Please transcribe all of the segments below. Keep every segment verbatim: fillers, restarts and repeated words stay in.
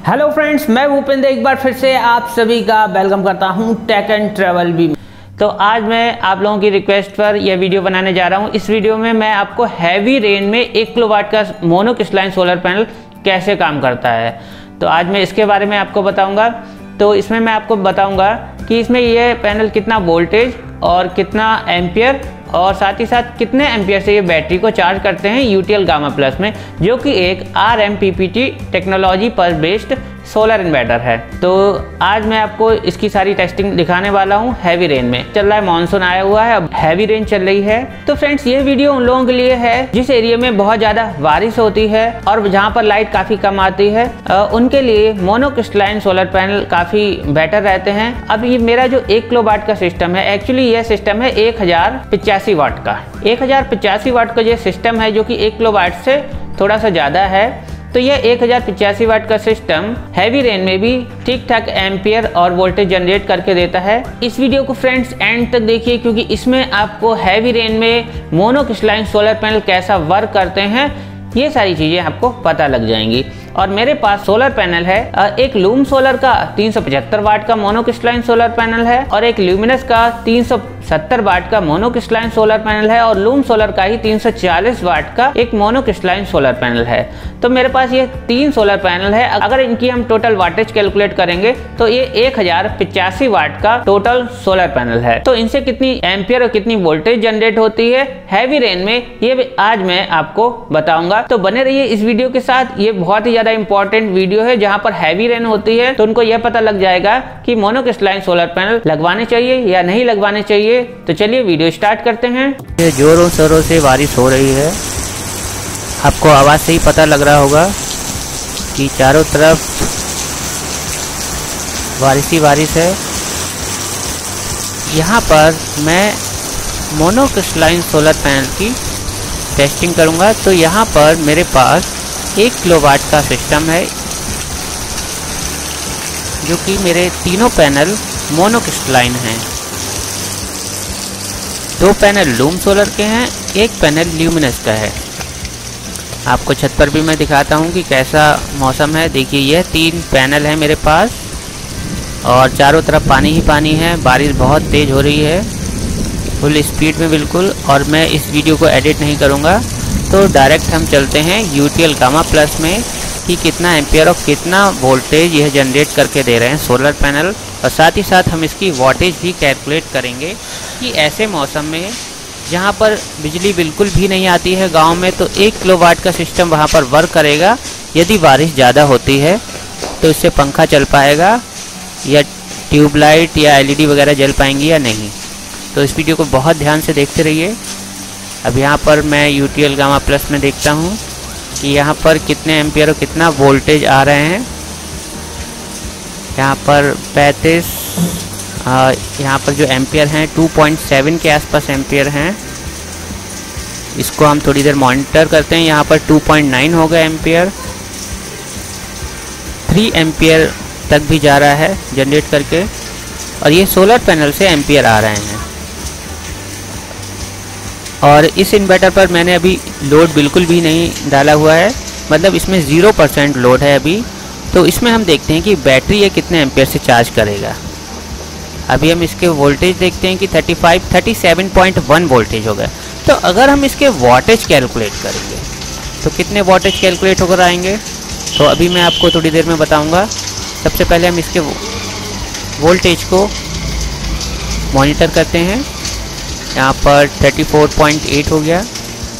Hello friends, मैं भूपेंद्र एक बार फिर से आप सभी का वेलकम करता हूं टेक एंड ट्रैवल भी। तो आज मैं आप लोगों की रिक्वेस्ट पर यह वीडियो बनाने जा रहा हूं। इस वीडियो में मैं आपको हैवी रेंज में एक किलोवाट का मोनो क्रिस्टलाइन सोलर पैनल कैसे काम करता है, तो आज मैं इसके बारे में आपको बताऊंगा। तो इसमें मैं आपको बताऊंगा कि इसमें यह पैनल कितना वोल्टेज और कितना एम्पियर और साथ ही साथ कितने एम्पियर से ये बैटरी को चार्ज करते हैं यूटीएल गामा प्लस में, जो कि एक R M P P T technology पर बेस्ड सोलर इन्वर्टर है। तो आज मैं आपको इसकी सारी टेस्टिंग दिखाने वाला हूँ। हैवी रेंज में चल रहा है, मानसून आया हुआ है, अब हैवी रेंज चल रही है। तो फ्रेंड्स, ये वीडियो उन लोगों के लिए है जिस एरिया में बहुत ज़्यादा बारिश होती है और जहाँ पर लाइट काफ़ी कम आती है, उनके लिए मोनो क्रिस्टलाइन सोलर पैनल काफ़ी बेटर रहते हैं। अब ये मेरा जो एक किलो वाट का सिस्टम है, एक्चुअली यह सिस्टम है एक हज़ार पचासी वाट का। एक हज़ार पचासी वाट का ये सिस्टम है, जो कि एक किलो वाट से थोड़ा सा ज़्यादा है। तो यह एक हज़ार पचासी वाट का सिस्टम हैवी रेंज में भी ठीक ठाक एम्पियर और वोल्टेज जनरेट करके देता है। इस वीडियो को फ्रेंड्स एंड तक देखिए, क्योंकि इसमें आपको हैवी रेंज में मोनो क्रिस्टलाइन सोलर पैनल कैसा वर्क करते हैं ये सारी चीज़ें आपको पता लग जाएंगी। और मेरे पास सोलर पैनल है, एक लूम सोलर का तीन सौ पचहत्तर वाट का मोनो क्रिस्टलाइन सोलर पैनल है और एक ल्यूमिनस का तीन सौ सत्तर वाट का मोनो क्रिस्टलाइन सोलर पैनल है और लूम सोलर का ही तीन सौ चालीस वाट का एक मोनो क्रिस्टलाइन सोलर पैनल है। तो मेरे पास ये तीन सोलर पैनल है। अगर इनकी हम टोटल वाटेज कैलकुलेट करेंगे तो ये एक हज़ार पचासी वाट का टोटल सोलर पैनल है। तो इनसे कितनी एम्पियर और कितनी वोल्टेज जनरेट होती है हैवी रेंज में, ये आज मैं आपको बताऊंगा। तो बने रहिए इस वीडियो के साथ। ये बहुत ही ज्यादा इंपॉर्टेंट वीडियो है। जहां पर हैवी रेन होती है तो उनको यह पता लग जाएगा कि मोनो क्रिस्टलाइन सोलर पैनल लगवाने चाहिए या नहीं लगवाने चाहिए। तो चलिए वीडियो स्टार्ट करते हैं। ये जोरों शोरों से बारिश हो रही है, आपको आवाज से ही पता लग रहा होगा कि चारों तरफ बारिश ही बारिश है। यहाँ पर मैं मोनो क्रिस्टलाइन सोलर पैनल की टेस्टिंग करूंगा। तो यहाँ पर मेरे पास एक किलोवाट का सिस्टम है, जो कि मेरे तीनों पैनल मोनो क्रिस्टलाइन हैं। दो पैनल लूम सोलर के हैं, एक पैनल ल्यूमिनस का है। आपको छत पर भी मैं दिखाता हूँ कि कैसा मौसम है। देखिए, यह तीन पैनल है मेरे पास और चारों तरफ पानी ही पानी है। बारिश बहुत तेज़ हो रही है, फुल स्पीड में बिल्कुल। और मैं इस वीडियो को एडिट नहीं करूँगा, तो डायरेक्ट हम चलते हैं यूटीएल गामा प्लस में कि कितना एम्पियर और कितना वोल्टेज यह जनरेट करके दे रहे हैं सोलर पैनल। और साथ ही साथ हम इसकी वॉटेज भी कैलकुलेट करेंगे कि ऐसे मौसम में जहाँ पर बिजली बिल्कुल भी नहीं आती है गांव में, तो एक किलोवाट का सिस्टम वहाँ पर वर्क करेगा। यदि बारिश ज़्यादा होती है तो इससे पंखा चल पाएगा या ट्यूबलाइट या एलईडी वगैरह जल पाएंगी या नहीं। तो इस वीडियो को बहुत ध्यान से देखते रहिए। अब यहाँ पर मैं यूटीएल गामा प्लस में देखता हूँ कि यहाँ पर कितने एम्पियर और कितना वोल्टेज आ रहे हैं। यहाँ पर पैंतीस, यहाँ पर जो एम्पियर हैं टू पॉइंट सेवन के आसपास एम्पियर हैं। इसको हम थोड़ी देर मॉनिटर करते हैं। यहाँ पर टू पॉइंट नाइन हो गया एम्पियर, थ्री एम्पियर तक भी जा रहा है जनरेट करके। और ये सोलर पैनल से एम्पियर आ रहे हैं। और इस इन्वर्टर पर मैंने अभी लोड बिल्कुल भी नहीं डाला हुआ है, मतलब इसमें ज़ीरो परसेंट लोड है अभी। तो इसमें हम देखते हैं कि बैटरी ये कितने एम्पियर से चार्ज करेगा। अभी हम इसके वोल्टेज देखते हैं कि thirty five, thirty seven point one voltage हो गया। तो अगर हम इसके वॉटेज कैलकुलेट करेंगे तो कितने वॉटेज कैलकुलेट होकर आएंगे, तो अभी मैं आपको थोड़ी देर में बताऊँगा। सबसे पहले हम इसके वोल्टेज को मॉनिटर करते हैं। यहाँ पर चौंतीस पॉइंट आठ हो गया,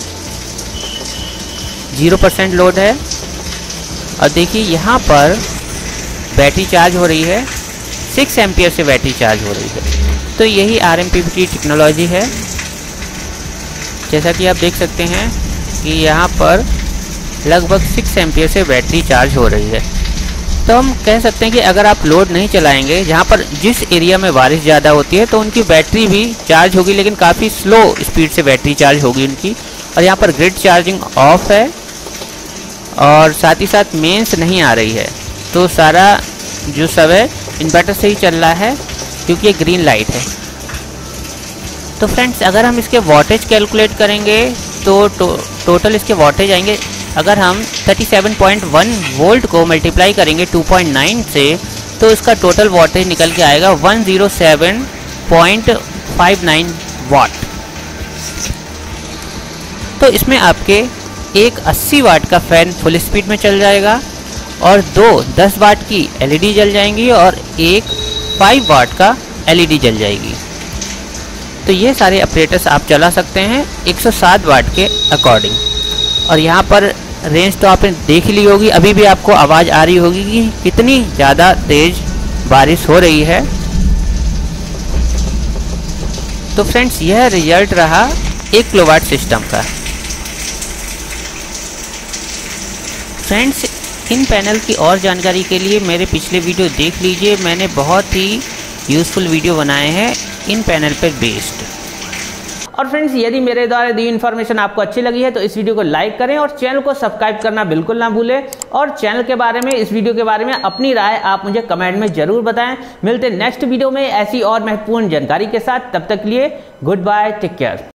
ज़ीरो परसेंट लोड है। और देखिए, यहाँ पर बैटरी चार्ज हो रही है, सिक्स एम्पियर से बैटरी चार्ज हो रही है। तो यही R M P P T technology है। जैसा कि आप देख सकते हैं कि यहाँ पर लगभग सिक्स एम्पियर से बैटरी चार्ज हो रही है। तो हम कह सकते हैं कि अगर आप लोड नहीं चलाएंगे, जहाँ पर जिस एरिया में बारिश ज़्यादा होती है, तो उनकी बैटरी भी चार्ज होगी, लेकिन काफ़ी स्लो स्पीड से बैटरी चार्ज होगी उनकी। और यहाँ पर ग्रिड चार्जिंग ऑफ है और साथ ही साथ मेंस नहीं आ रही है। तो सारा जो सब है इन्वर्टर से ही चल रहा है, क्योंकि ये ग्रीन लाइट है। तो फ्रेंड्स, अगर हम इसके वॉटेज कैलकुलेट करेंगे तो टो, टोटल इसके वॉटेज आएंगे। अगर हम सैंतीस पॉइंट वन वोल्ट को मल्टीप्लाई करेंगे टू पॉइंट नाइन से, तो इसका टोटल वोल्टेज निकल के आएगा one zero seven point five nine watt. तो इसमें आपके एक अस्सी वाट का फैन फुल स्पीड में चल जाएगा और दो दस वाट की एलईडी जल जाएंगी और एक पाँच वाट का एलईडी जल जाएगी। तो ये सारे ऑपरेटर्स आप चला सकते हैं एक सौ सात वाट के अकॉर्डिंग। और यहाँ पर रेंज तो आपने देख ली होगी, अभी भी आपको आवाज़ आ रही होगी कि कितनी ज़्यादा तेज़ बारिश हो रही है। तो फ्रेंड्स, यह रिजल्ट रहा एक किलोवाट सिस्टम का। फ्रेंड्स, इन पैनल की और जानकारी के लिए मेरे पिछले वीडियो देख लीजिए, मैंने बहुत ही यूज़फुल वीडियो बनाए हैं इन पैनल पर बेस्ड। और फ्रेंड्स, यदि मेरे द्वारा दी इन्फॉर्मेशन आपको अच्छी लगी है तो इस वीडियो को लाइक करें और चैनल को सब्सक्राइब करना बिल्कुल ना भूलें। और चैनल के बारे में, इस वीडियो के बारे में अपनी राय आप मुझे कमेंट में जरूर बताएं। मिलते हैं नेक्स्ट वीडियो में ऐसी और महत्वपूर्ण जानकारी के साथ। तब तक के लिए गुड बाय, टेक केयर।